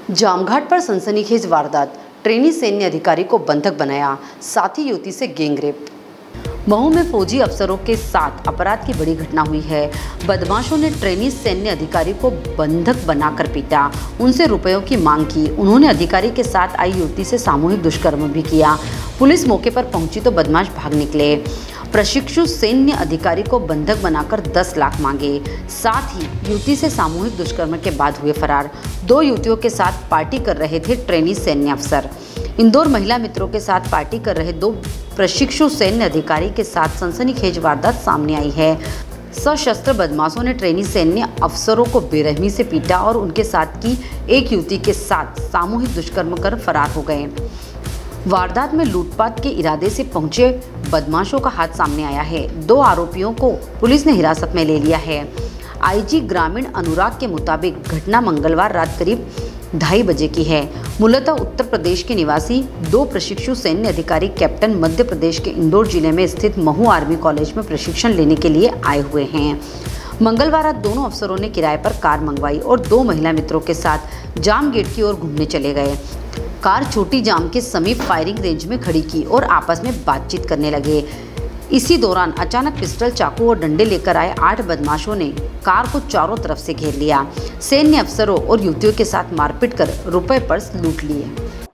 जामघाट पर सनसनीखेज वारदात, ट्रेनी सैन्य अधिकारी को बंधक बनाया, साथी युवती से गैंगरेप। महू में फौजी अफसरों के साथ अपराध की बड़ी घटना हुई है। बदमाशों ने ट्रेनी सैन्य अधिकारी को बंधक बनाकर पीटा, उनसे रुपयों की मांग की। उन्होंने अधिकारी के साथ आई युवती से सामूहिक दुष्कर्म भी किया। पुलिस मौके पर पहुंची तो बदमाश भाग निकले। प्रशिक्षु सैन्य अधिकारी को बंधक बनाकर 10 लाख मांगे, साथ ही युवती से सामूहिक दुष्कर्म के बाद हुए फरार। 2 युवतियों के साथ पार्टी कर रहे थे ट्रेनी सैन्य अफसर। इंदौर महिला मित्रों के साथ पार्टी कर रहे 2 प्रशिक्षु सैन्य अधिकारी के साथ सनसनीखेज वारदात सामने आई है। सशस्त्र बदमाशों ने ट्रेनी सैन्य अफसरों को बेरहमी से पीटा और उनके साथ की एक युवती के साथ सामूहिक दुष्कर्म कर फरार हो गए। वारदात में लूटपाट के इरादे से पहुंचे बदमाशों का हाथ सामने आया है। 2 आरोपियों को पुलिस ने हिरासत में ले लिया है। आईजी ग्रामीण अनुराग के मुताबिक घटना मंगलवार रात करीब 2:30 बजे की है। मूलतः उत्तर प्रदेश के निवासी 2 प्रशिक्षु सैन्य अधिकारी कैप्टन मध्य प्रदेश के इंदौर जिले में स्थित महू आर्मी कॉलेज में प्रशिक्षण लेने के लिए आए हुए हैं। मंगलवार रात दोनों अफसरों ने किराए पर कार मंगवाई और 2 महिला मित्रों के साथ जाम गेट की ओर घूमने चले गए। कार छोटी जाम के समीप फायरिंग रेंज में खड़ी की और आपस में बातचीत करने लगे। इसी दौरान अचानक पिस्टल, चाकू और डंडे लेकर आए 8 बदमाशों ने कार को चारों तरफ से घेर लिया। सैन्य अफसरों और युवतियों के साथ मारपीट कर रुपए पर्स लूट लिए।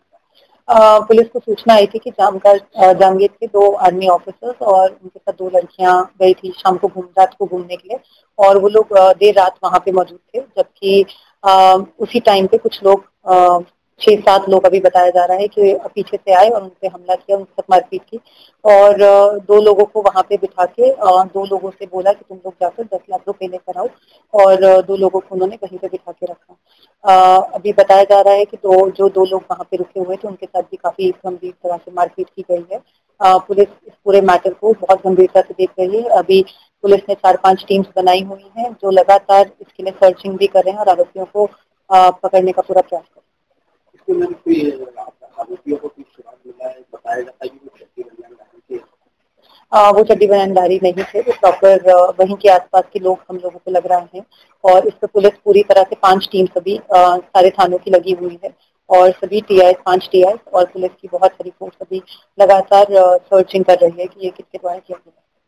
पुलिस को सूचना आई थी कि जामगेट के 2 आर्मी ऑफिसर्स और उनके साथ 2 लड़कियां गई थी शाम को रात को घूमने के लिए, और वो लोग देर रात वहां पे मौजूद थे। जबकि उसी टाइम पे कुछ लोग 6-7 लोग अभी बताया जा रहा है कि पीछे से आए और उनसे हमला किया, उनके साथ मारपीट की और 2 लोगों को वहां पे बिठा के 2 लोगों से बोला कि तुम लोग जाकर 10 लाख रुपए लेकर आओ, और 2 लोगों को उन्होंने कहीं पे बिठा के रखा। अभी बताया जा रहा है कि 2 लोग वहां पे रुके हुए थे, उनके साथ भी काफी गंभीर तरह से मारपीट की गई है। पुलिस इस पूरे मैटर को बहुत गंभीरता से देख रही है। अभी पुलिस ने 4-5 टीम्स बनाई हुई है जो लगातार इसके लिए सर्चिंग भी कर रहे हैं और आरोपियों को पकड़ने का पूरा प्रयास कर रहे हैं। आरोपियों को मिला है, बताया जाता है कि वो चड्डी बनियानधारी नहीं थे, वो प्रॉपर वहीं के आसपास के लोग हम लोगों को लग रहा है। और इस पर पुलिस पूरी तरह से 5 टीम सभी सारे थानों की लगी हुई है और सभी टीआई 5 टीआई और पुलिस की बहुत सारी फोर्स अभी लगातार सर्चिंग कर रही है कि ये किसके द्वारा किया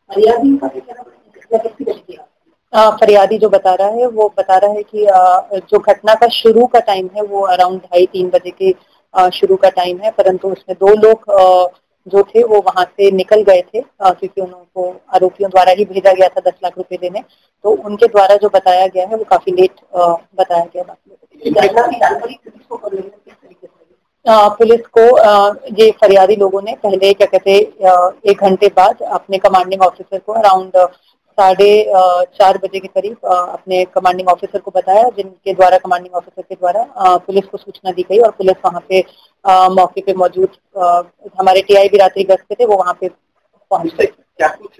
गया। फरियादी जो बता रहा है वो बता रहा है कि जो घटना का शुरू का टाइम है वो अराउंड 2:30-3 बजे के शुरू का टाइम है, परंतु उसमें 2 लोग जो थे वो वहां से निकल गए थे क्योंकि उनको आरोपियों द्वारा ही भेजा गया था 10 लाख रुपए देने, तो उनके द्वारा जो बताया गया है वो काफी लेट बताया गया। पुलिस को ये फरियादी लोगों ने पहले 1 घंटे बाद अपने कमांडिंग ऑफिसर को अराउंड 4:30 बजे के करीब अपने कमांडिंग ऑफिसर को बताया, जिनके द्वारा कमांडिंग ऑफिसर के द्वारा पुलिस को सूचना दी गई और पुलिस वहां पे मौके पे मौजूद, हमारे टीआई भी रात्रि गश्त पे थे, वो वहां पे पहुंच गए। क्या कुछ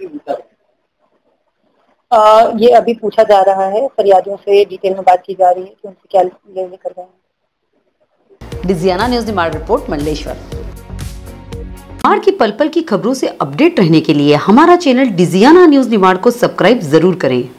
ये अभी पूछा जा रहा है, फरियादियों से डिटेल में बात की जा रही है कि उनसे क्या लेने कर रहे हैं। Digiana news Nimar report, Mandleshwar. निमाड़ की पल पल की खबरों से अपडेट रहने के लिए हमारा चैनल डिजियाना न्यूज निमाड़ को सब्सक्राइब जरूर करें।